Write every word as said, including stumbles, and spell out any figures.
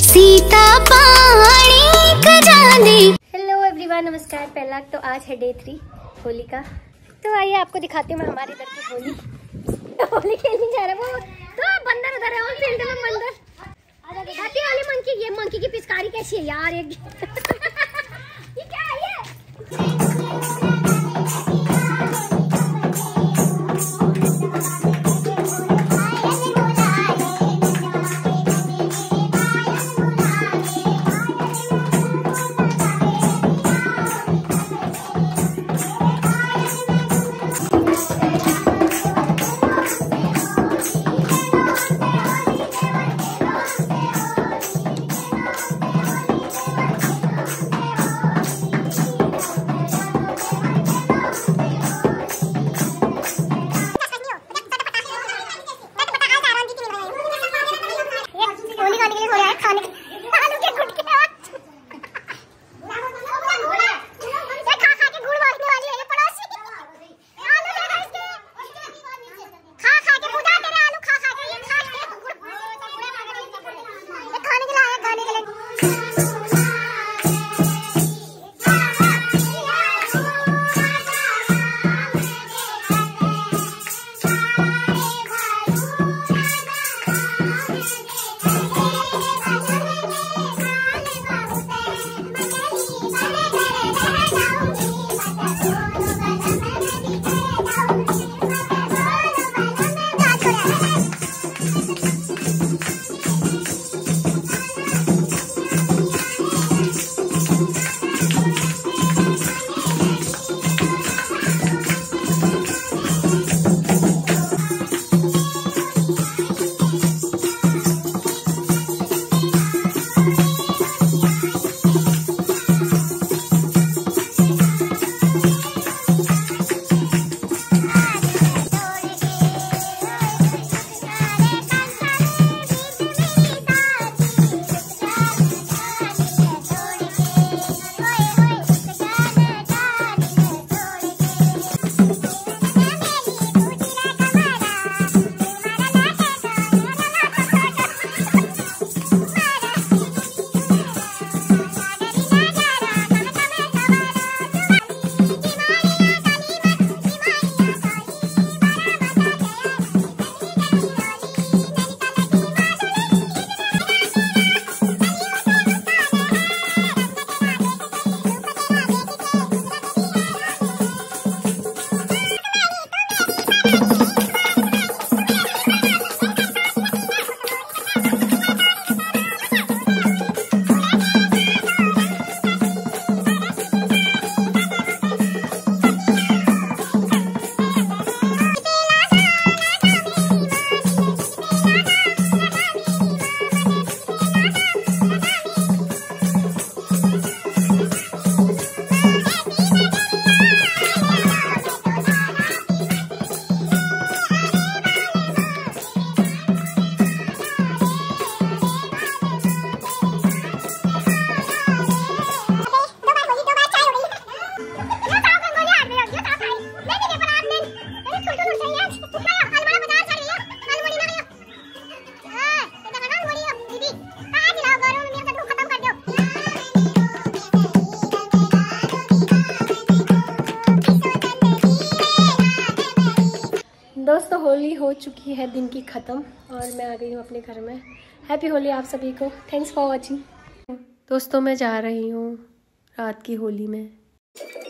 सीता पानी कजाने। Hello everyone, नमस्कार। पहला तो आज है डे थ्री होली का। तो आइए आपको दिखाती हूँ मैं हमारे इधर की होली। तो होली खेलने जा रहे हैं वो तो बंदर उधर है, फील्ड में बंदर। Happy Holi monkey. ये मंकी की पिचकारी कैसी है यार, एक ये क्या है ये? दोस्तों होली हो चुकी है दिन की ख़त्म और मैं आ गई हूँ अपने घर में। हैप्पी होली आप सभी को। Thanks for watching. दोस्तों मैं जा रही हूँ रात की होली में।